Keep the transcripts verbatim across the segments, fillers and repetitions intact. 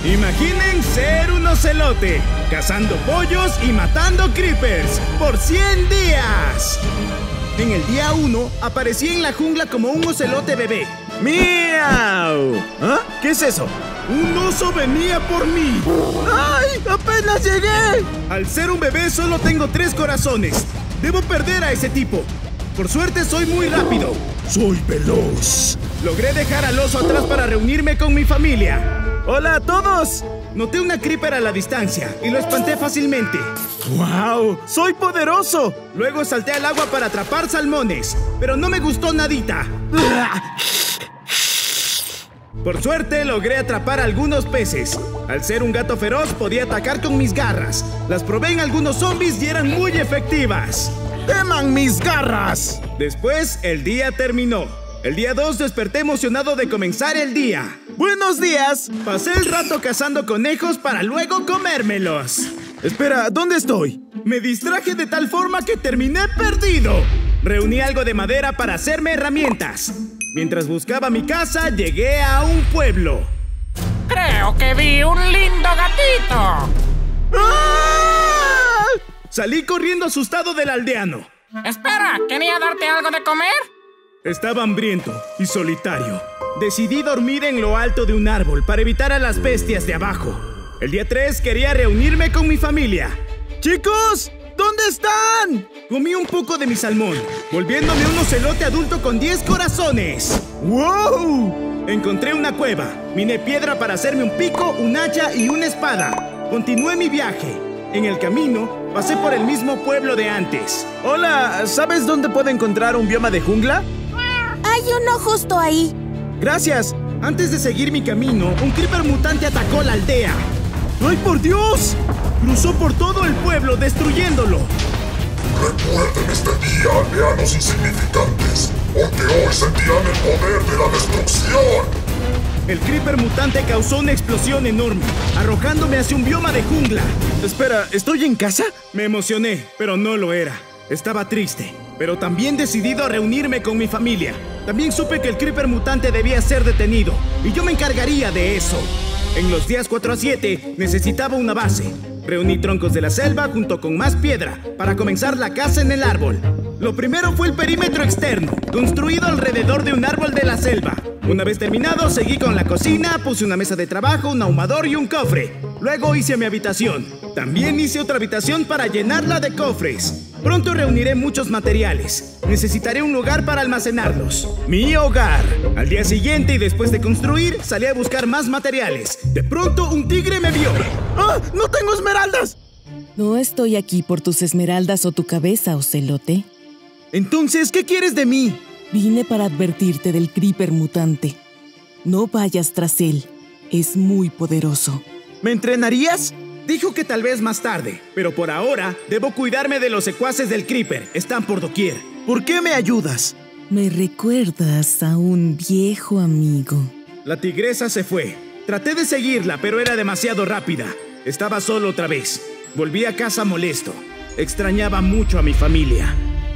Imaginen ser un ocelote, cazando pollos y matando creepers por cien días. En el día uno, aparecí en la jungla como un ocelote bebé. ¡Miau! ¿Ah? ¿Qué es eso? Un oso venía por mí. ¡Ay! ¡Apenas llegué! Al ser un bebé solo tengo tres corazones. Debo perder a ese tipo. Por suerte soy muy rápido. Soy veloz. Logré dejar al oso atrás para reunirme con mi familia. ¡Hola a todos! Noté una creeper a la distancia y lo espanté fácilmente. ¡Wow! ¡Soy poderoso! Luego salté al agua para atrapar salmones, pero no me gustó nadita. Por suerte logré atrapar algunos peces. Al ser un gato feroz podía atacar con mis garras. Las probé en algunos zombies y eran muy efectivas. ¡Teman mis garras! Después el día terminó. El día dos desperté emocionado de comenzar el día. ¡Buenos días! Pasé el rato cazando conejos para luego comérmelos. Espera, ¿dónde estoy? Me distraje de tal forma que terminé perdido. Reuní algo de madera para hacerme herramientas. Mientras buscaba mi casa, llegué a un pueblo. Creo que vi un lindo gatito. ¡Ah! Salí corriendo asustado del aldeano. Espera, ¿quería darte algo de comer? Estaba hambriento y solitario. Decidí dormir en lo alto de un árbol para evitar a las bestias de abajo. El día tres quería reunirme con mi familia. ¡Chicos! ¿Dónde están? Comí un poco de mi salmón, volviéndome un ocelote adulto con diez corazones. ¡Wow! Encontré una cueva, miné piedra para hacerme un pico, un hacha y una espada. Continué mi viaje. En el camino, pasé por el mismo pueblo de antes. Hola, ¿sabes dónde puedo encontrar un bioma de jungla? Hay uno justo ahí. Gracias. Antes de seguir mi camino, un creeper mutante atacó la aldea. ¡Ay, por Dios! Cruzó por todo el pueblo, destruyéndolo. Recuerden este día, aldeanos insignificantes, porque hoy sentirán el poder de la destrucción. El creeper mutante causó una explosión enorme, arrojándome hacia un bioma de jungla. Espera, ¿estoy en casa? Me emocioné, pero no lo era. Estaba triste, pero también decidido a reunirme con mi familia. También supe que el creeper mutante debía ser detenido, y yo me encargaría de eso. En los días cuatro a siete necesitaba una base. Reuní troncos de la selva junto con más piedra para comenzar la casa en el árbol. Lo primero fue el perímetro externo, construido alrededor de un árbol de la selva. Una vez terminado, seguí con la cocina, puse una mesa de trabajo, un ahumador y un cofre. Luego hice mi habitación. También hice otra habitación para llenarla de cofres. Pronto reuniré muchos materiales. Necesitaré un lugar para almacenarlos. Mi hogar. Al día siguiente y después de construir, salí a buscar más materiales. De pronto, un tigre me vio. ¡Ah! ¡No tengo esmeraldas! No estoy aquí por tus esmeraldas o tu cabeza, ocelote. Entonces, ¿qué quieres de mí? Vine para advertirte del creeper mutante. No vayas tras él. Es muy poderoso. ¿Me entrenarías? Dijo que tal vez más tarde, pero por ahora debo cuidarme de los secuaces del creeper. Están por doquier. ¿Por qué me ayudas? Me recuerdas a un viejo amigo. La tigresa se fue. Traté de seguirla, pero era demasiado rápida. Estaba solo otra vez. Volví a casa molesto. Extrañaba mucho a mi familia.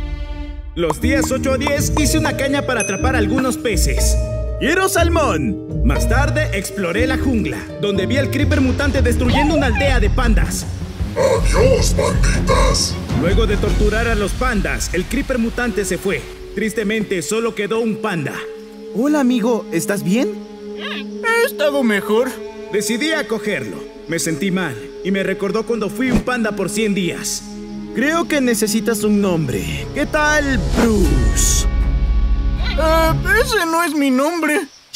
Los días ocho a diez hice una caña para atrapar algunos peces. ¡Quiero salmón! Más tarde exploré la jungla, donde vi al creeper mutante destruyendo una aldea de pandas. ¡Adiós, panditas! Luego de torturar a los pandas, el creeper mutante se fue. Tristemente, solo quedó un panda. Hola, amigo. ¿Estás bien? He estado mejor. Decidí acogerlo. Me sentí mal y me recordó cuando fui un panda por cien días. Creo que necesitas un nombre. ¿Qué tal, Bruce? Uh, ese no es mi nombre.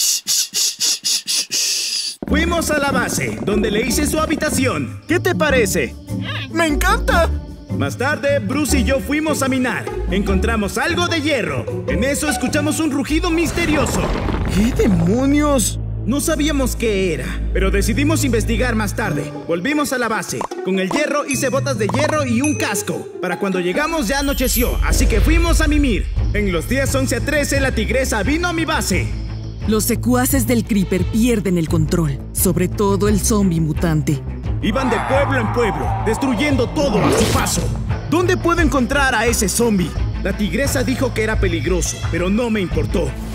Fuimos a la base, donde le hice su habitación. ¿Qué te parece? ¡Me encanta! Más tarde, Bruce y yo fuimos a minar. Encontramos algo de hierro. En eso escuchamos un rugido misterioso. ¿Qué demonios? No sabíamos qué era, pero decidimos investigar más tarde. Volvimos a la base. Con el hierro hice botas de hierro y un casco. Para cuando llegamos ya anocheció, así que fuimos a mimir. En los días once a trece, la tigresa vino a mi base. Los secuaces del creeper pierden el control, sobre todo el zombie mutante. Iban de pueblo en pueblo, destruyendo todo a su paso. ¿Dónde puedo encontrar a ese zombie? La tigresa dijo que era peligroso, pero no me importó.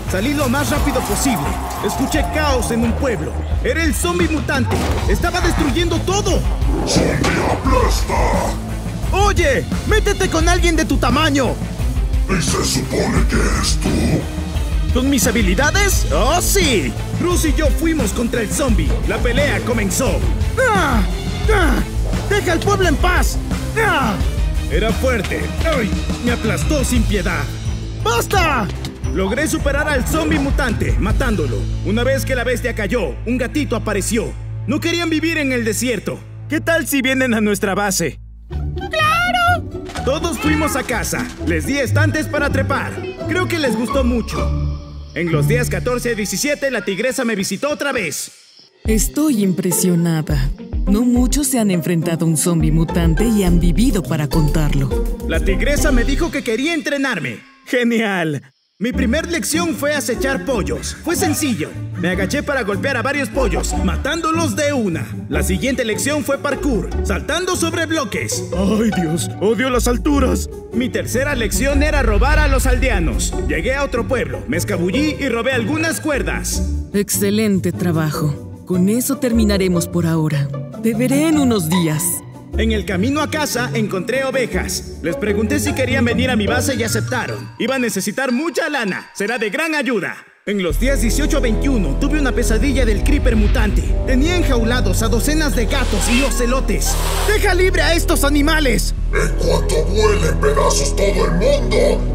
Salí lo más rápido posible. Escuché caos en un pueblo. Era el zombie mutante. Estaba destruyendo todo. ¡Zombie aplasta! ¡Oye! ¡Métete con alguien de tu tamaño! ¿Y se supone que eres tú? ¿Con mis habilidades? ¡Oh, sí! Bruce y yo fuimos contra el zombie. La pelea comenzó. ¡Ah! ¡Ah! ¡Deja al pueblo en paz! ¡Ah! Era fuerte. ¡Ay! Me aplastó sin piedad. ¡Basta! Logré superar al zombie mutante, matándolo. Una vez que la bestia cayó, un gatito apareció. No querían vivir en el desierto. ¿Qué tal si vienen a nuestra base? ¡Claro! Todos fuimos a casa. Les di estantes para trepar. Creo que les gustó mucho. En los días catorce y diecisiete, la tigresa me visitó otra vez. Estoy impresionada. No muchos se han enfrentado a un zombie mutante y han vivido para contarlo. La tigresa me dijo que quería entrenarme. ¡Genial! Mi primer lección fue acechar pollos. Fue sencillo. Me agaché para golpear a varios pollos, matándolos de una. La siguiente lección fue parkour, saltando sobre bloques. ¡Ay, Dios! ¡Odio las alturas! Mi tercera lección era robar a los aldeanos. Llegué a otro pueblo, me escabullí y robé algunas cuerdas. Excelente trabajo. Con eso terminaremos por ahora. Te veré en unos días. En el camino a casa encontré ovejas. Les pregunté si querían venir a mi base y aceptaron. Iba a necesitar mucha lana. Será de gran ayuda. En los días dieciocho a veintiuno tuve una pesadilla del creeper mutante. Tenía enjaulados a docenas de gatos y ocelotes. ¡Deja libre a estos animales! En cuanto vuele en pedazos todo el mundo.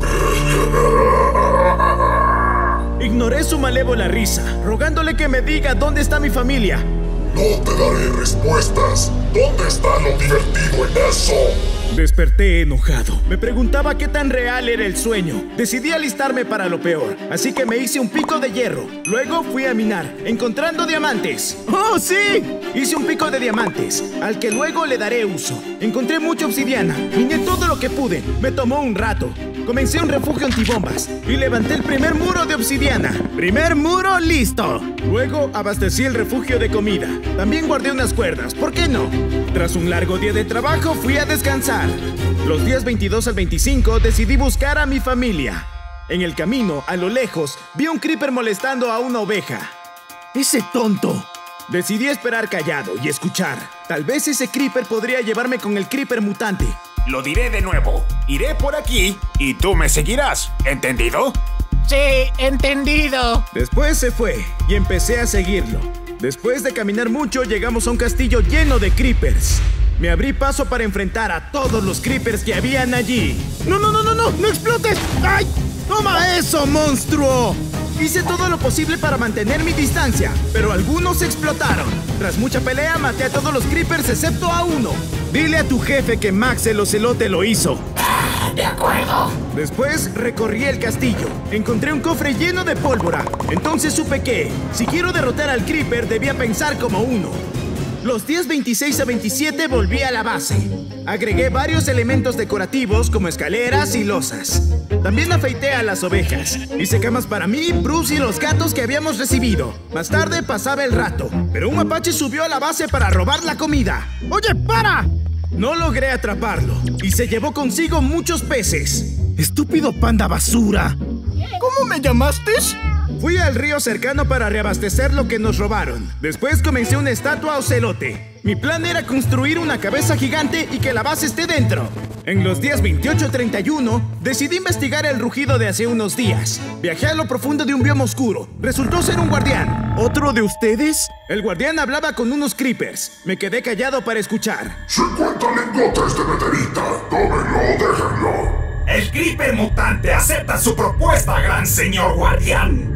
Ignoré su malévola risa, rogándole que me diga dónde está mi familia. No te daré respuestas. ¿Dónde está lo divertido en eso? Desperté enojado. Me preguntaba qué tan real era el sueño. Decidí alistarme para lo peor, así que me hice un pico de hierro. Luego fui a minar, encontrando diamantes. ¡Oh, sí! Hice un pico de diamantes, al que luego le daré uso. Encontré mucha obsidiana, miné todo lo que pude. Me tomó un rato. Comencé un refugio antibombas y levanté el primer muro de obsidiana. ¡Primer muro listo! Luego abastecí el refugio de comida. También guardé unas cuerdas, ¿por qué no? Tras un largo día de trabajo fui a descansar. Los días veintidós al veinticinco decidí buscar a mi familia. En el camino, a lo lejos, vi un creeper molestando a una oveja. ¡Ese tonto! Decidí esperar callado y escuchar. Tal vez ese creeper podría llevarme con el creeper mutante. Lo diré de nuevo. Iré por aquí y tú me seguirás. ¿Entendido? Sí, entendido. Después se fue y empecé a seguirlo. Después de caminar mucho, llegamos a un castillo lleno de creepers. Me abrí paso para enfrentar a todos los creepers que habían allí. ¡No, no, no, no, no! ¡No explotes! ¡Ay! ¡Toma eso, monstruo! Hice todo lo posible para mantener mi distancia, pero algunos explotaron. Tras mucha pelea, maté a todos los creepers excepto a uno. Dile a tu jefe que Max el ocelote lo hizo. De acuerdo. Después recorrí el castillo. Encontré un cofre lleno de pólvora. Entonces supe que, si quiero derrotar al creeper, debía pensar como uno. Los días veintiséis a veintisiete volví a la base. Agregué varios elementos decorativos como escaleras y losas. También afeité a las ovejas. Hice camas para mí, Bruce y los gatos que habíamos recibido. Más tarde pasaba el rato, pero un mapache subió a la base para robar la comida. ¡Oye, para! No logré atraparlo y se llevó consigo muchos peces. ¡Estúpido panda basura! ¿Cómo me llamaste? Fui al río cercano para reabastecer lo que nos robaron. Después comencé una estatua ocelote. Mi plan era construir una cabeza gigante y que la base esté dentro. En los días veintiocho a treinta y uno, decidí investigar el rugido de hace unos días. Viajé a lo profundo de un bioma oscuro. Resultó ser un guardián. ¿Otro de ustedes? El guardián hablaba con unos creepers. Me quedé callado para escuchar. cincuenta lingotes de meteorita. Tómenlo, déjenlo. El creeper mutante acepta su propuesta, gran señor guardián.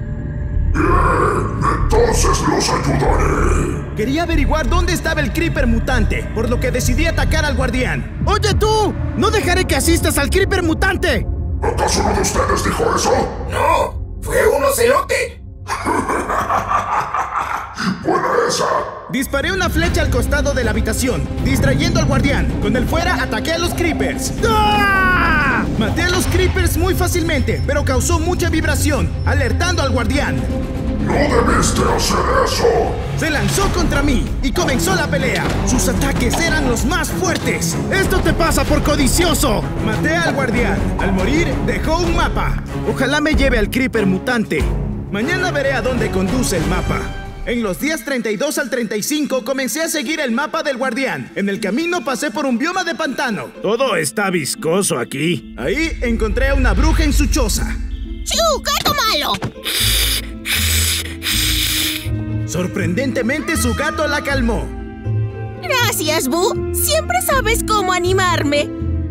Bien, entonces los ayudaré. Quería averiguar dónde estaba el creeper mutante, por lo que decidí atacar al guardián. ¡Oye tú! ¡No dejaré que asistas al creeper mutante! ¿Acaso uno de ustedes dijo eso? No, fue un ocelote. Buena esa. Disparé una flecha al costado de la habitación, distrayendo al guardián. Con el fuera ataqué a los creepers. ¡Ah! Maté a los creepers muy fácilmente, pero causó mucha vibración, alertando al guardián. No debiste hacer eso. Se lanzó contra mí y comenzó la pelea. Sus ataques eran los más fuertes. ¡Esto te pasa por codicioso! Maté al guardián. Al morir, dejó un mapa. Ojalá me lleve al creeper mutante. Mañana veré a dónde conduce el mapa. En los días treinta y dos al treinta y cinco comencé a seguir el mapa del guardián. En el camino pasé por un bioma de pantano. Todo está viscoso aquí. Ahí encontré a una bruja en su choza. ¡Chiu, gato malo! Sorprendentemente, su gato la calmó. Gracias, Boo. Siempre sabes cómo animarme.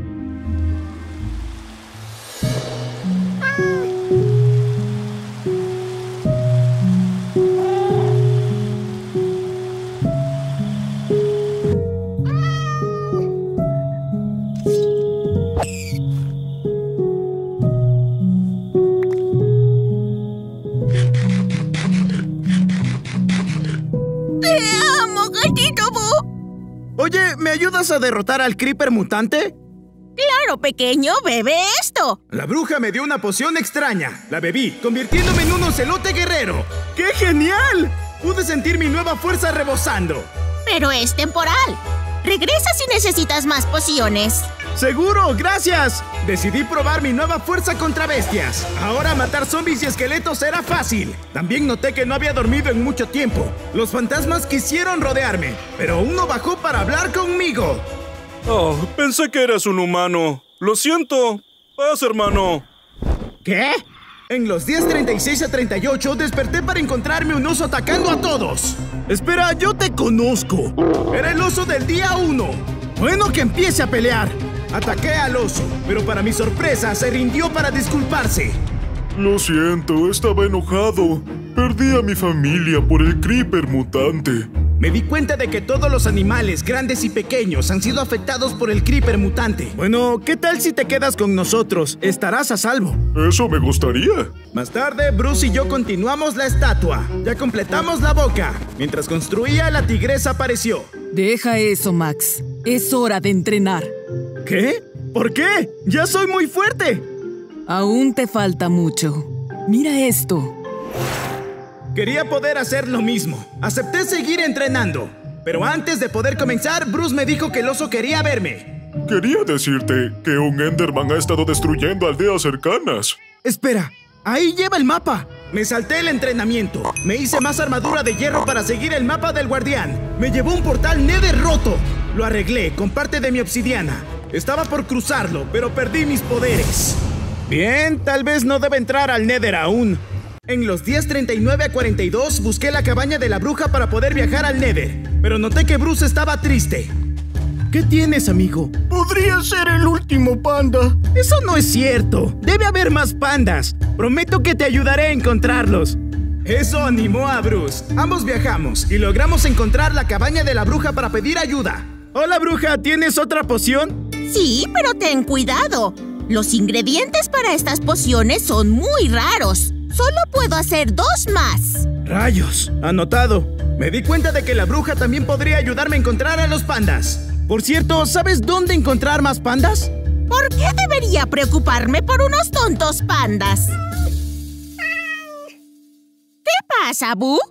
Oye, ¿me ayudas a derrotar al Creeper mutante? Claro, pequeño, bebe esto. La bruja me dio una poción extraña. La bebí, convirtiéndome en un ocelote guerrero. ¡Qué genial! Pude sentir mi nueva fuerza rebosando. Pero es temporal. Regresa si necesitas más pociones. ¡Seguro! ¡Gracias! Decidí probar mi nueva fuerza contra bestias. Ahora matar zombies y esqueletos era fácil. También noté que no había dormido en mucho tiempo. Los fantasmas quisieron rodearme, pero uno bajó para hablar conmigo. Oh, pensé que eras un humano. Lo siento. Paz, hermano. ¿Qué? En los días treinta y seis a treinta y ocho desperté para encontrarme un oso atacando a todos. Espera, yo te conozco. Era el oso del día uno. Bueno, que empiece a pelear. Ataqué al oso, pero para mi sorpresa se rindió para disculparse. Lo siento, estaba enojado. Perdí a mi familia por el Creeper mutante. Me di cuenta de que todos los animales, grandes y pequeños, han sido afectados por el Creeper mutante. Bueno, ¿qué tal si te quedas con nosotros? Estarás a salvo. Eso me gustaría. Más tarde, Bruce y yo continuamos la estatua. Ya completamos la boca. Mientras construía, la tigresa apareció. Deja eso, Max. Es hora de entrenar. ¿Qué? ¿Por qué? ¡Ya soy muy fuerte! Aún te falta mucho. Mira esto. Quería poder hacer lo mismo. Acepté seguir entrenando. Pero antes de poder comenzar, Bruce me dijo que el oso quería verme. Quería decirte que un Enderman ha estado destruyendo aldeas cercanas. Espera, ahí lleva el mapa. Me salté el entrenamiento. Me hice más armadura de hierro para seguir el mapa del guardián. Me llevó un portal Nether roto. Lo arreglé con parte de mi obsidiana. Estaba por cruzarlo, pero perdí mis poderes. Bien, tal vez no debe entrar al Nether aún. En los días treinta y nueve a cuarenta y dos busqué la cabaña de la bruja para poder viajar al Nether, pero noté que Bruce estaba triste. ¿Qué tienes, amigo? Podría ser el último panda. Eso no es cierto. Debe haber más pandas. Prometo que te ayudaré a encontrarlos. Eso animó a Bruce. Ambos viajamos y logramos encontrar la cabaña de la bruja para pedir ayuda. Hola, bruja. ¿Tienes otra poción? Sí, pero ten cuidado. Los ingredientes para estas pociones son muy raros. Solo puedo hacer dos más. Rayos. Anotado. Me di cuenta de que la bruja también podría ayudarme a encontrar a los pandas. Por cierto, ¿sabes dónde encontrar más pandas? ¿Por qué debería preocuparme por unos tontos pandas? ¿Qué pasa, Boo?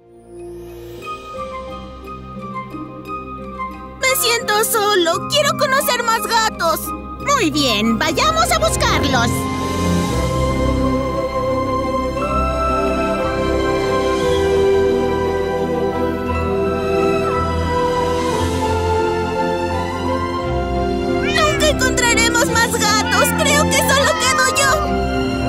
Me siento solo. Quiero conocer más gatos. Muy bien, vayamos a buscarlos. Nunca encontraremos más gatos. Creo que solo quedo yo.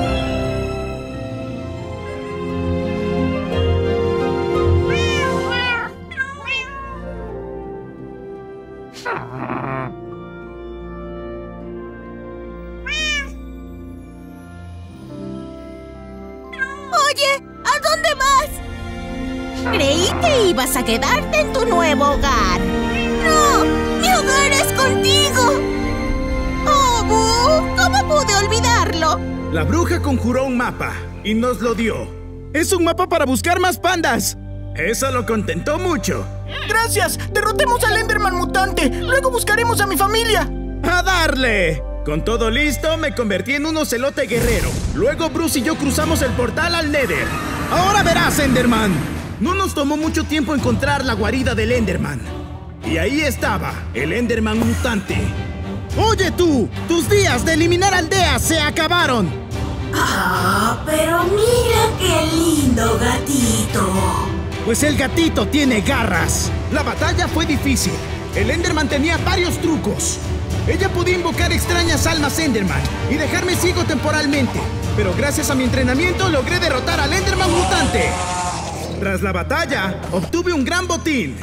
Oye, ¿a dónde vas? Creí que ibas a quedarte en tu nuevo hogar. ¡No! ¡Mi hogar es contigo! ¡Oh, Boo! ¿Cómo pude olvidarlo? La bruja conjuró un mapa y nos lo dio. ¡Es un mapa para buscar más pandas! Eso lo contentó mucho. ¡Gracias! ¡Derrotemos al Enderman mutante! ¡Luego buscaremos a mi familia! ¡A darle! Con todo listo, me convertí en un ocelote guerrero. Luego Bruce y yo cruzamos el portal al Nether. ¡Ahora verás, Enderman! No nos tomó mucho tiempo encontrar la guarida del Enderman. Y ahí estaba, el Enderman mutante. ¡Oye tú! ¡Tus días de eliminar aldeas se acabaron! Ah, pero mira qué lindo gatito. Pues el gatito tiene garras. La batalla fue difícil. El Enderman tenía varios trucos. Ella podía invocar extrañas almas Enderman y dejarme ciego temporalmente. Pero gracias a mi entrenamiento logré derrotar al Enderman mutante. Tras la batalla, obtuve un gran botín.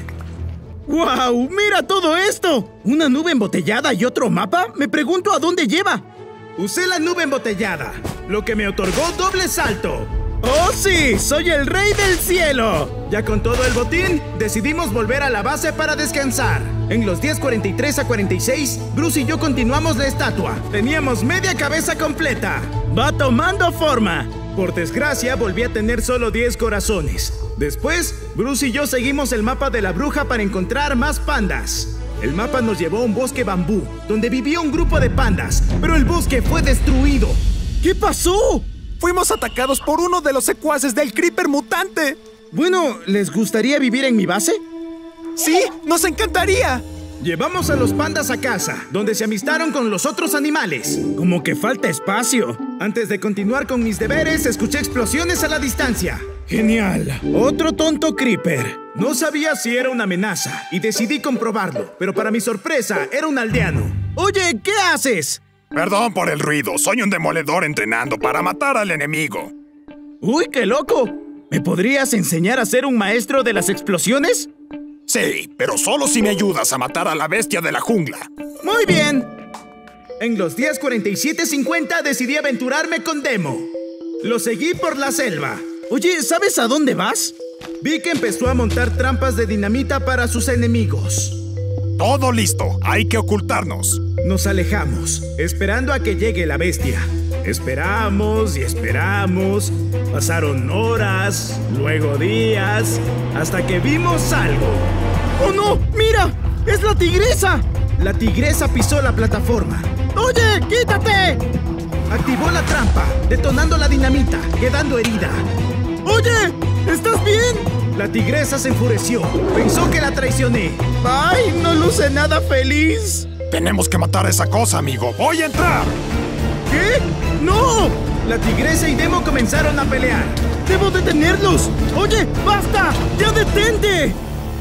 ¡Wow! ¡Mira todo esto! ¿Una nube embotellada y otro mapa? Me pregunto a dónde lleva. Usé la nube embotellada, lo que me otorgó doble salto. ¡Oh sí! ¡Soy el rey del cielo! Ya con todo el botín, decidimos volver a la base para descansar. En los días cuarenta y tres a cuarenta y seis, Bruce y yo continuamos la estatua. Teníamos media cabeza completa. ¡Va tomando forma! Por desgracia, volví a tener solo diez corazones. Después, Bruce y yo seguimos el mapa de la bruja para encontrar más pandas. El mapa nos llevó a un bosque bambú, donde vivía un grupo de pandas, pero el bosque fue destruido. ¿Qué pasó? Fuimos atacados por uno de los secuaces del Creeper mutante. Bueno, ¿les gustaría vivir en mi base? ¡Sí! ¡Nos encantaría! Llevamos a los pandas a casa, donde se amistaron con los otros animales. Como que falta espacio. Antes de continuar con mis deberes, escuché explosiones a la distancia. ¡Genial! Otro tonto creeper. No sabía si era una amenaza y decidí comprobarlo, pero para mi sorpresa, era un aldeano. Oye, ¿qué haces? Perdón por el ruido, soy un demoledor entrenando para matar al enemigo. ¡Uy, qué loco! ¿Me podrías enseñar a ser un maestro de las explosiones? Sí, pero solo si me ayudas a matar a la bestia de la jungla. ¡Muy bien! En los días cuarenta y siete cincuenta decidí aventurarme con Demo. Lo seguí por la selva. Oye, ¿sabes a dónde vas? Vi que empezó a montar trampas de dinamita para sus enemigos. Todo listo, hay que ocultarnos. Nos alejamos, esperando a que llegue la bestia. Esperamos y esperamos. Pasaron horas, luego días, hasta que vimos algo. ¡Oh no! ¡Mira! ¡Es la tigresa! La tigresa pisó la plataforma. ¡Oye, quítate! Activó la trampa, detonando la dinamita, quedando herida. ¡Oye! ¿Estás bien? La tigresa se enfureció. Pensó que la traicioné. ¡Ay! No luce nada feliz. Tenemos que matar a esa cosa, amigo. ¡Voy a entrar! ¿Qué? ¡No! La tigresa y Demo comenzaron a pelear. ¡Debo detenerlos! ¡Oye! ¡Basta! ¡Ya detente!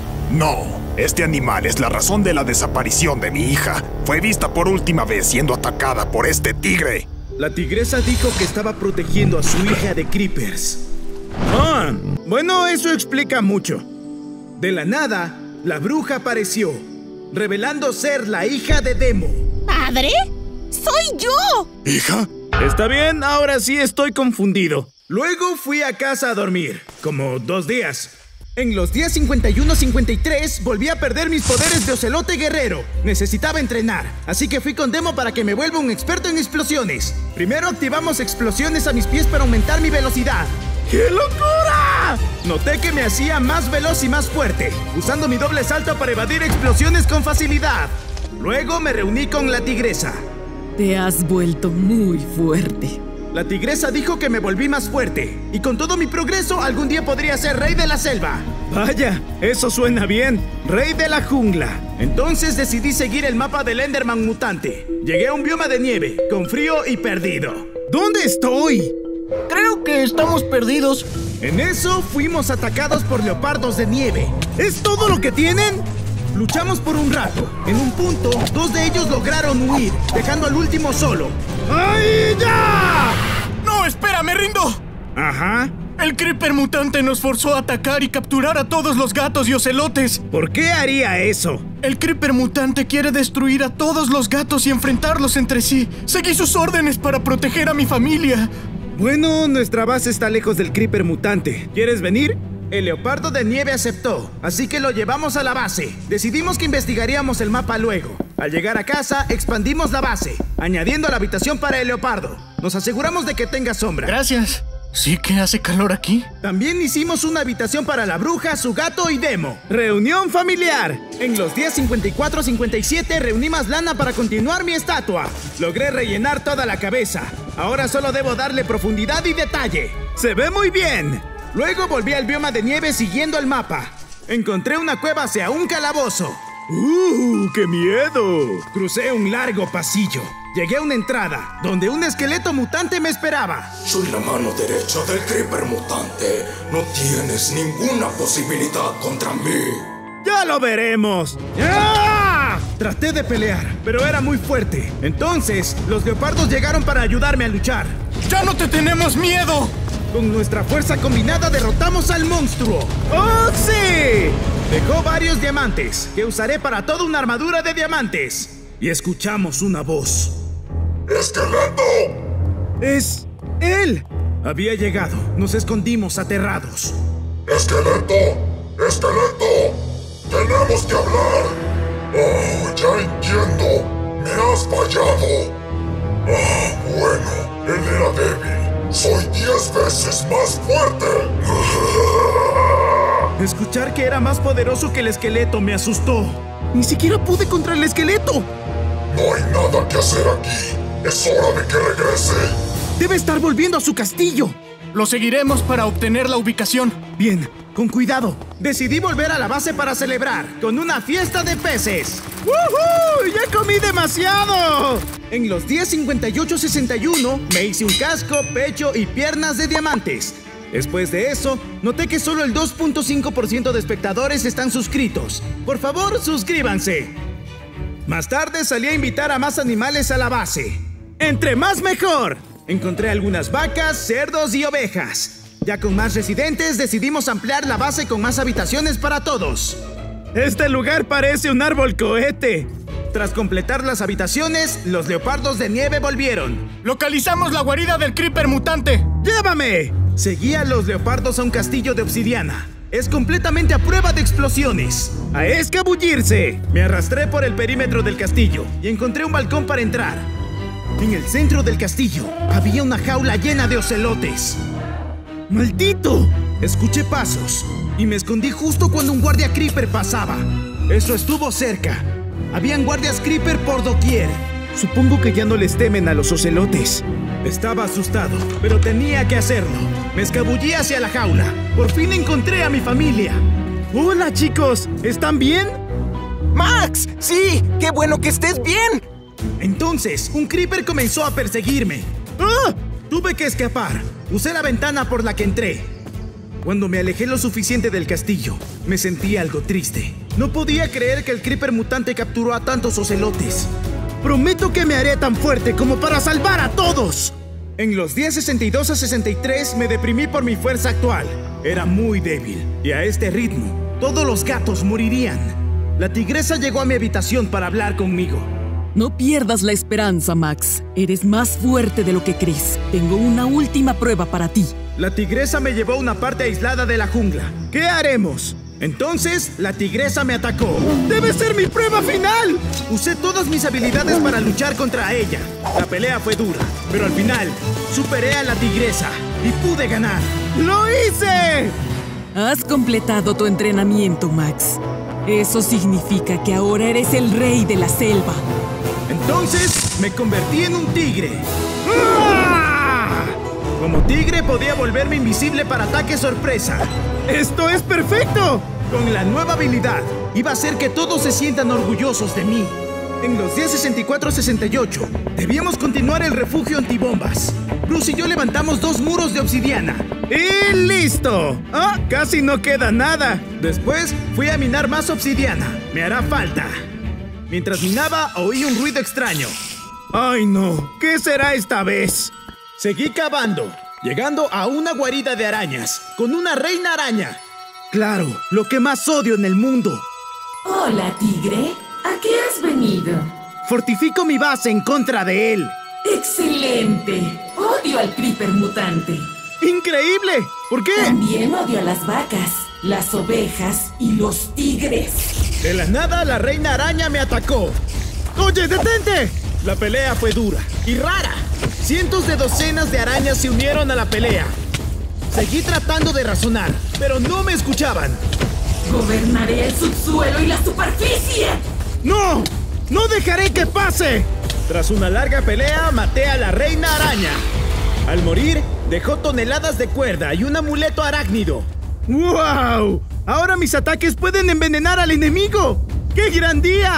No. Este animal es la razón de la desaparición de mi hija. Fue vista por última vez siendo atacada por este tigre. La tigresa dijo que estaba protegiendo a su hija de creepers. Ah, bueno, eso explica mucho. De la nada, la bruja apareció, revelando ser la hija de Demo. ¿Padre? ¡Soy yo! ¿Hija? Está bien, ahora sí estoy confundido. Luego fui a casa a dormir, como dos días. En los días cincuenta y uno a cincuenta y tres volví a perder mis poderes de ocelote guerrero. Necesitaba entrenar, así que fui con Demo para que me vuelva un experto en explosiones. Primero activamos explosiones a mis pies para aumentar mi velocidad. ¡Qué locura! Noté que me hacía más veloz y más fuerte, usando mi doble salto para evadir explosiones con facilidad. Luego me reuní con la tigresa. Te has vuelto muy fuerte. La tigresa dijo que me volví más fuerte, y con todo mi progreso algún día podría ser rey de la selva. Vaya, eso suena bien. Rey de la jungla. Entonces decidí seguir el mapa del Enderman mutante. Llegué a un bioma de nieve, con frío y perdido. ¿Dónde estoy? Creo que estamos perdidos. En eso fuimos atacados por leopardos de nieve. ¿Es todo lo que tienen? Luchamos por un rato. En un punto, dos de ellos lograron huir, dejando al último solo. ¡Ay, ya! ¡No, espera, me rindo! Ajá. El Creeper mutante nos forzó a atacar y capturar a todos los gatos y ocelotes. ¿Por qué haría eso? El Creeper mutante quiere destruir a todos los gatos y enfrentarlos entre sí. Seguí sus órdenes para proteger a mi familia. Bueno, nuestra base está lejos del Creeper mutante. ¿Quieres venir? El leopardo de nieve aceptó, así que lo llevamos a la base. Decidimos que investigaríamos el mapa luego. Al llegar a casa, expandimos la base, añadiendo la habitación para el leopardo. Nos aseguramos de que tenga sombra. Gracias. ¿Sí que hace calor aquí? También hicimos una habitación para la bruja, su gato y Demo. ¡Reunión familiar! En los días cincuenta y cuatro a cincuenta y siete reuní más lana para continuar mi estatua. Logré rellenar toda la cabeza. Ahora solo debo darle profundidad y detalle. ¡Se ve muy bien! Luego volví al bioma de nieve siguiendo el mapa. Encontré una cueva hacia un calabozo. ¡Uh, qué miedo! Crucé un largo pasillo, llegué a una entrada donde un esqueleto mutante me esperaba. Soy la mano derecha del Creeper mutante. No tienes ninguna posibilidad contra mí. ¡Ya lo veremos! ¡Ah! Traté de pelear, pero era muy fuerte. Entonces, los leopardos llegaron para ayudarme a luchar. ¡Ya no te tenemos miedo! Con nuestra fuerza combinada derrotamos al monstruo. ¡Oh, sí! Dejó varios diamantes, que usaré para toda una armadura de diamantes. Y escuchamos una voz. ¡Esqueleto! ¡Es él! Había llegado. Nos escondimos aterrados. ¡Esqueleto! ¡Esqueleto! ¡Tenemos que hablar! ¡Oh, ya entiendo! ¡Me has fallado! ¡Ah, bueno! Él era débil. ¡Soy diez veces más fuerte! Escuchar que era más poderoso que el esqueleto me asustó. Ni siquiera pude contra el esqueleto. No hay nada que hacer aquí. Es hora de que regrese. Debe estar volviendo a su castillo. Lo seguiremos para obtener la ubicación. Bien, con cuidado. Decidí volver a la base para celebrar con una fiesta de peces. ¡Woohoo! ¡Ya comí demasiado! En los días cincuenta y ocho sesenta y uno me hice un casco, pecho y piernas de diamantes. Después de eso, noté que solo el dos punto cinco por ciento de espectadores están suscritos. Por favor, suscríbanse. Más tarde salí a invitar a más animales a la base. ¡Entre más mejor! Encontré algunas vacas, cerdos y ovejas. Ya con más residentes, decidimos ampliar la base con más habitaciones para todos. Este lugar parece un árbol cohete. Tras completar las habitaciones, los leopardos de nieve volvieron. ¡Localizamos la guarida del Creeper mutante! ¡Llévame! Seguí a los leopardos a un castillo de obsidiana. Es completamente a prueba de explosiones. ¡A escabullirse! Me arrastré por el perímetro del castillo y encontré un balcón para entrar. En el centro del castillo había una jaula llena de ocelotes. ¡Maldito! Escuché pasos y me escondí justo cuando un guardia Creeper pasaba. Eso estuvo cerca. Habían guardias Creeper por doquier. Supongo que ya no les temen a los ocelotes. Estaba asustado, pero tenía que hacerlo. Me escabullí hacia la jaula. Por fin encontré a mi familia. ¡Hola, chicos! ¿Están bien? ¡Max! ¡Sí! ¡Qué bueno que estés bien! Entonces, un Creeper comenzó a perseguirme. ¡Ah! Tuve que escapar. Usé la ventana por la que entré. Cuando me alejé lo suficiente del castillo, me sentí algo triste. No podía creer que el Creeper mutante capturó a tantos ocelotes. Prometo que me haré tan fuerte como para salvar a todos. En los días sesenta y dos a sesenta y tres me deprimí por mi fuerza actual. Era muy débil, y a este ritmo, todos los gatos morirían. La tigresa llegó a mi habitación para hablar conmigo. No pierdas la esperanza, Max. Eres más fuerte de lo que crees. Tengo una última prueba para ti. La tigresa me llevó a una parte aislada de la jungla. ¿Qué haremos? Entonces, la tigresa me atacó. ¡Debe ser mi prueba final! Usé todas mis habilidades para luchar contra ella. La pelea fue dura, pero al final, superé a la tigresa y pude ganar. ¡Lo hice! Has completado tu entrenamiento, Max. Eso significa que ahora eres el rey de la selva. Entonces, me convertí en un tigre. ¡Ah! Como tigre, podía volverme invisible para ataque sorpresa. ¡Esto es perfecto! Con la nueva habilidad, iba a hacer que todos se sientan orgullosos de mí. En los días sesenta y cuatro a sesenta y ocho, debíamos continuar el refugio antibombas. Bruce y yo levantamos dos muros de obsidiana. ¡Y listo! ¡Ah! ¡Casi no queda nada! Después, fui a minar más obsidiana. Me hará falta. Mientras minaba, oí un ruido extraño. ¡Ay, no! ¿Qué será esta vez? Seguí cavando, llegando a una guarida de arañas, con una reina araña. Claro, lo que más odio en el mundo. Hola, tigre. ¿A qué has venido? Fortifico mi base en contra de él. ¡Excelente! Odio al Creeper mutante. ¡Increíble! ¿Por qué? También odio a las vacas, las ovejas y los tigres. De la nada, la reina araña me atacó. ¡Oye, detente! La pelea fue dura y rara. Cientos de docenas de arañas se unieron a la pelea. Seguí tratando de razonar, pero no me escuchaban. Gobernaré el subsuelo y la superficie. ¡No! ¡No dejaré que pase! Tras una larga pelea, maté a la reina araña. Al morir, dejó toneladas de cuerda y un amuleto arácnido. ¡Wow! Ahora mis ataques pueden envenenar al enemigo. ¡Qué gran día!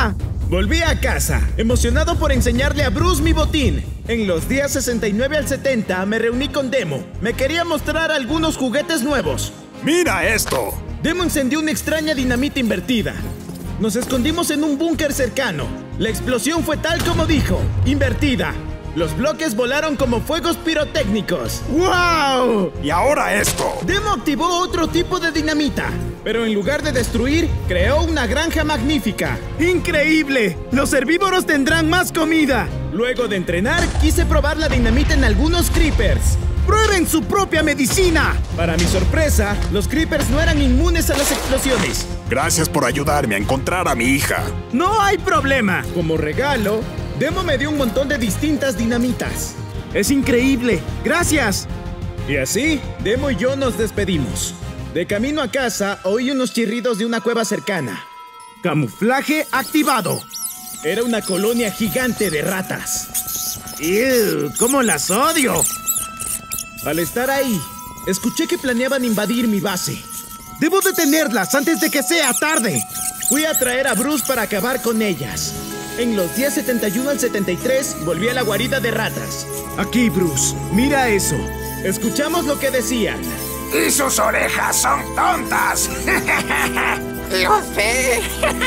Volví a casa, emocionado por enseñarle a Bruce mi botín. En los días sesenta y nueve al setenta me reuní con Demo. Me quería mostrar algunos juguetes nuevos. ¡Mira esto! Demo encendió una extraña dinamita invertida. Nos escondimos en un búnker cercano. La explosión fue tal como dijo, invertida. Los bloques volaron como fuegos pirotécnicos. ¡Wow! Y ahora esto. Demo activó otro tipo de dinamita, pero en lugar de destruir, creó una granja magnífica. ¡Increíble! ¡Los herbívoros tendrán más comida! Luego de entrenar, quise probar la dinamita en algunos creepers. ¡Prueben su propia medicina! Para mi sorpresa, los creepers no eran inmunes a las explosiones. Gracias por ayudarme a encontrar a mi hija. ¡No hay problema! Como regalo, Demo me dio un montón de distintas dinamitas. ¡Es increíble! ¡Gracias! Y así, Demo y yo nos despedimos. De camino a casa, oí unos chirridos de una cueva cercana. ¡Camuflaje activado! Era una colonia gigante de ratas. ¡Ew! ¡Cómo las odio! Al estar ahí, escuché que planeaban invadir mi base. ¡Debo detenerlas antes de que sea tarde! Fui a traer a Bruce para acabar con ellas. En los días setenta y uno al setenta y tres, volví a la guarida de ratas. Aquí, Bruce. Mira eso. Escuchamos lo que decían. ¡Y sus orejas son tontas! ¡Lo sé!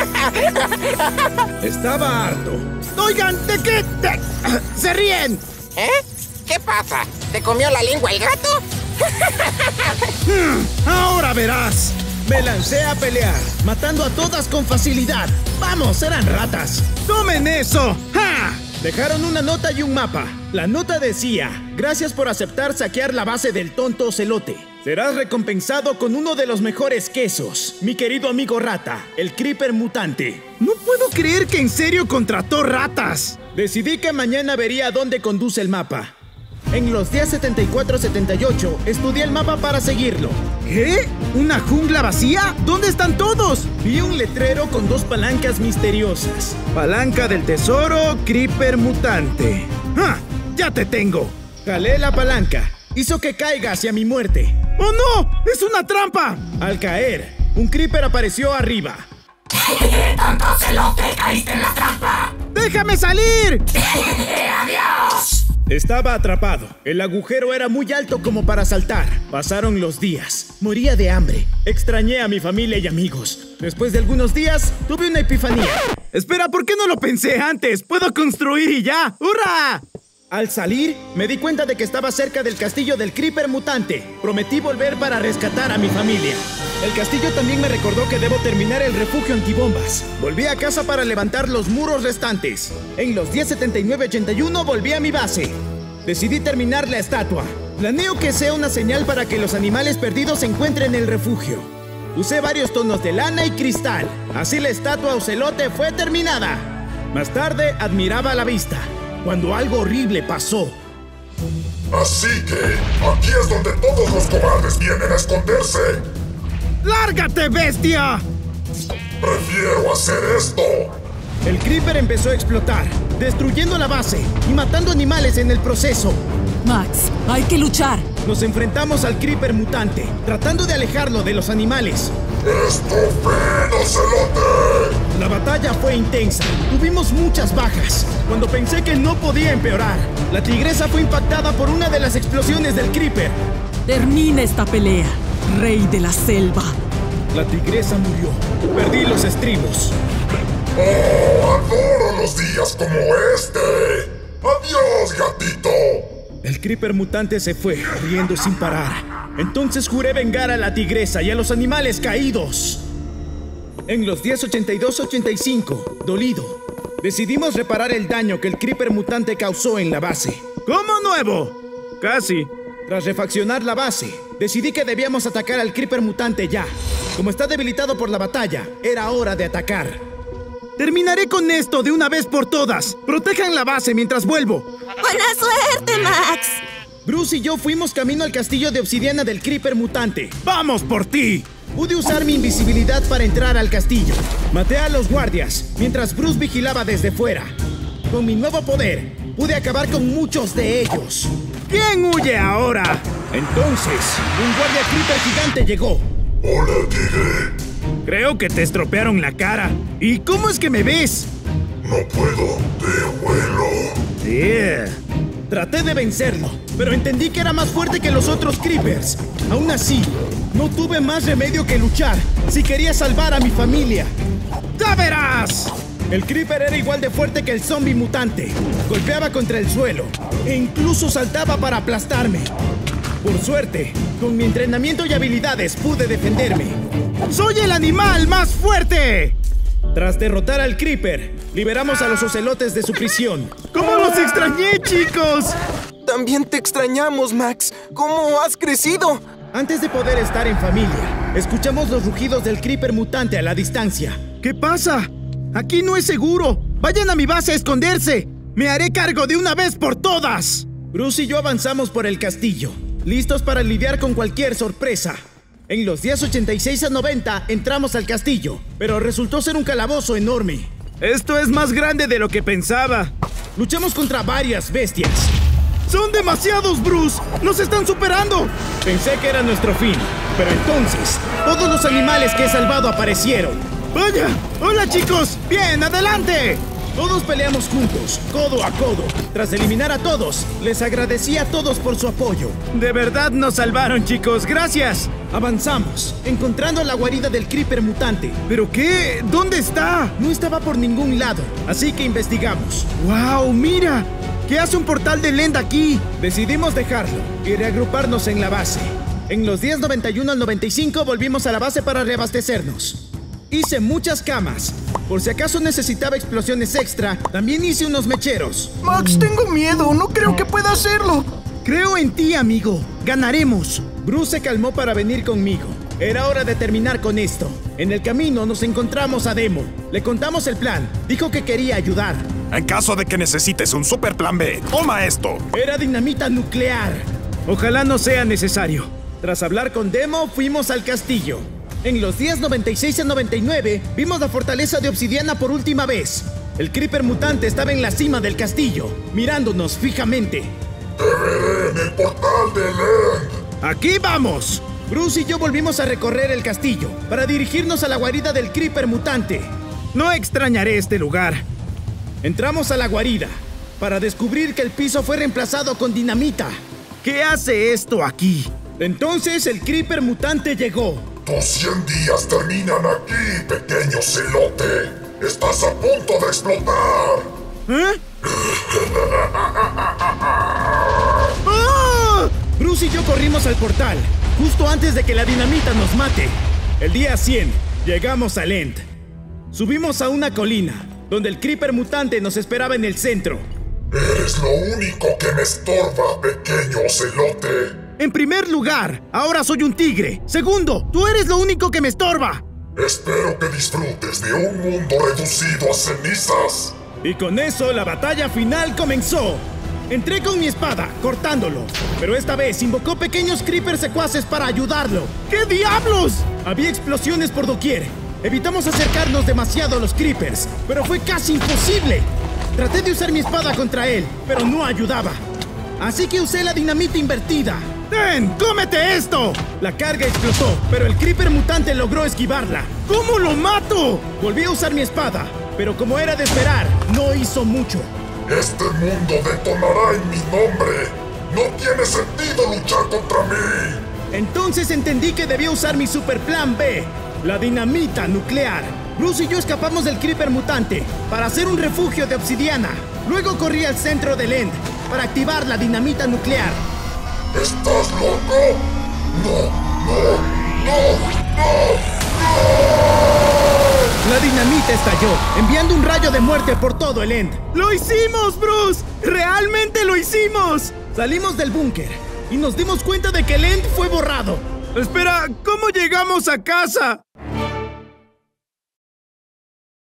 Estaba harto. ¡Oigan! ¿De qué te... se ríen? ¿Eh? ¿Qué pasa? ¿Te comió la lengua el gato? ¡Ahora verás! Me lancé a pelear, matando a todas con facilidad. ¡Vamos, eran ratas! ¡Tomen eso! ¡Ja! Dejaron una nota y un mapa. La nota decía: gracias por aceptar saquear la base del tonto ocelote. Serás recompensado con uno de los mejores quesos, mi querido amigo rata, el creeper mutante. No puedo creer que en serio contrató ratas. Decidí que mañana vería a dónde conduce el mapa. En los días setenta y cuatro a setenta y ocho, estudié el mapa para seguirlo. ¿Qué? ¿Una jungla vacía? ¿Dónde están todos? Vi un letrero con dos palancas misteriosas. Palanca del tesoro, creeper mutante. ¡Ah! ¡Ya te tengo! Jalé la palanca. Hizo que caiga hacia mi muerte. ¡Oh no! ¡Es una trampa! Al caer, un creeper apareció arriba. ¡Tonto celote! ¡Caíste en la trampa! ¡Déjame salir! ¡Adiós! Estaba atrapado. El agujero era muy alto como para saltar. Pasaron los días. Moría de hambre. Extrañé a mi familia y amigos. Después de algunos días, tuve una epifanía. Espera, ¿por qué no lo pensé antes? ¡Puedo construir y ya! ¡Hurra! Al salir, me di cuenta de que estaba cerca del castillo del creeper mutante. Prometí volver para rescatar a mi familia. El castillo también me recordó que debo terminar el refugio antibombas. Volví a casa para levantar los muros restantes. En los días setenta y nueve a ochenta y uno volví a mi base. Decidí terminar la estatua. Planeo que sea una señal para que los animales perdidos encuentren el refugio. Usé varios tonos de lana y cristal. Así la estatua ocelote fue terminada. Más tarde admiraba la vista, cuando algo horrible pasó. Así que, aquí es donde todos los cobardes vienen a esconderse. ¡Lárgate, bestia! Prefiero hacer esto. El creeper empezó a explotar, destruyendo la base y matando animales en el proceso. Max, hay que luchar. Nos enfrentamos al creeper mutante, tratando de alejarlo de los animales. ¡Estúpido celote! La batalla fue intensa. Tuvimos muchas bajas. Cuando pensé que no podía empeorar, la tigresa fue impactada por una de las explosiones del creeper. Termina esta pelea, rey de la selva. La tigresa murió. Perdí los estribos. ¡Oh, adoro los días como este! ¡Adiós, gatito! El creeper mutante se fue, riendo sin parar. Entonces juré vengar a la tigresa y a los animales caídos. En los días ochenta y dos a ochenta y cinco, dolido, decidimos reparar el daño que el creeper mutante causó en la base. ¿Cómo nuevo? Casi. Tras refaccionar la base, decidí que debíamos atacar al creeper mutante ya. Como está debilitado por la batalla, era hora de atacar. Terminaré con esto de una vez por todas. Protejan la base mientras vuelvo. ¡Buena suerte, Max! Bruce y yo fuimos camino al castillo de obsidiana del creeper mutante. ¡Vamos por ti! Pude usar mi invisibilidad para entrar al castillo. Maté a los guardias, mientras Bruce vigilaba desde fuera. Con mi nuevo poder, pude acabar con muchos de ellos. ¿Quién huye ahora? Entonces, un guardia creeper gigante llegó. ¡Hola, tigre! Creo que te estropearon la cara. ¿Y cómo es que me ves? No puedo, te huelo. Yeah. Traté de vencerlo, pero entendí que era más fuerte que los otros Creepers. Aún así, no tuve más remedio que luchar si quería salvar a mi familia. ¡Ya verás! El Creeper era igual de fuerte que el zombie mutante. Golpeaba contra el suelo e incluso saltaba para aplastarme. Por suerte, con mi entrenamiento y habilidades pude defenderme. ¡Soy el animal más fuerte! Tras derrotar al Creeper, liberamos a los ocelotes de su prisión. ¡Cómo los extrañé, chicos! También te extrañamos, Max. ¿Cómo has crecido? Antes de poder estar en familia, escuchamos los rugidos del Creeper mutante a la distancia. ¿Qué pasa? Aquí no es seguro. Vayan a mi base a esconderse. Me haré cargo de una vez por todas. Bruce y yo avanzamos por el castillo, listos para lidiar con cualquier sorpresa. En los días ochenta y seis a noventa entramos al castillo, pero resultó ser un calabozo enorme. Esto es más grande de lo que pensaba. Luchamos contra varias bestias. ¡Son demasiados, Bruce! ¡Nos están superando! Pensé que era nuestro fin, pero entonces todos los animales que he salvado aparecieron. ¡Vaya! ¡Hola, chicos! ¡Bien, adelante! Todos peleamos juntos, codo a codo. Tras eliminar a todos, les agradecí a todos por su apoyo. De verdad nos salvaron, chicos. ¡Gracias! Avanzamos, encontrando la guarida del Creeper mutante. ¿Pero qué? ¿Dónde está? No estaba por ningún lado, así que investigamos. ¡Wow! ¡Mira! ¿Qué hace un portal de Lend aquí? Decidimos dejarlo y reagruparnos en la base. En los días noventa y uno al noventa y cinco volvimos a la base para reabastecernos. Hice muchas camas. Por si acaso necesitaba explosiones extra, también hice unos mecheros. Max, tengo miedo. No creo que pueda hacerlo. Creo en ti, amigo. Ganaremos. Bruce se calmó para venir conmigo. Era hora de terminar con esto. En el camino nos encontramos a Demo. Le contamos el plan. Dijo que quería ayudar. En caso de que necesites un super plan B, toma esto. Era dinamita nuclear. Ojalá no sea necesario. Tras hablar con Demo, fuimos al castillo. En los días noventa y seis a noventa y nueve, vimos la fortaleza de obsidiana por última vez. El Creeper mutante estaba en la cima del castillo, mirándonos fijamente. ¡Te veré en el portal de Lend! ¡Aquí vamos! Bruce y yo volvimos a recorrer el castillo para dirigirnos a la guarida del Creeper mutante. No extrañaré este lugar. Entramos a la guarida para descubrir que el piso fue reemplazado con dinamita. ¿Qué hace esto aquí? Entonces el Creeper mutante llegó. Tus cien días terminan aquí, pequeño celote. Estás a punto de explotar. ¿Eh? ¡Ah! Bruce y yo corrimos al portal, justo antes de que la dinamita nos mate. El día cien, llegamos a Lend. Subimos a una colina, donde el Creeper mutante nos esperaba en el centro. Eres lo único que me estorba, pequeño celote. En primer lugar, ahora soy un tigre. Segundo, tú eres lo único que me estorba. Espero que disfrutes de un mundo reducido a cenizas. Y con eso la batalla final comenzó. Entré con mi espada, cortándolo. Pero esta vez invocó pequeños creepers secuaces para ayudarlo. ¿Qué diablos? Había explosiones por doquier. Evitamos acercarnos demasiado a los creepers, pero fue casi imposible. Traté de usar mi espada contra él, pero no ayudaba. Así que usé la dinamita invertida. ¡Ten! ¡Cómete esto! La carga explotó, pero el Creeper mutante logró esquivarla. ¿Cómo lo mato? Volví a usar mi espada, pero como era de esperar, no hizo mucho. Este mundo detonará en mi nombre. No tiene sentido luchar contra mí. Entonces entendí que debía usar mi super plan B, la dinamita nuclear. Bruce y yo escapamos del Creeper mutante para hacer un refugio de obsidiana. Luego corrí al centro de Lend para activar la dinamita nuclear. ¿Estás loco? No, no, no, no, no. La dinamita estalló, enviando un rayo de muerte por todo el Lend. ¡Lo hicimos, Bruce! ¡Realmente lo hicimos! Salimos del búnker y nos dimos cuenta de que el Lend fue borrado. Espera, ¿cómo llegamos a casa?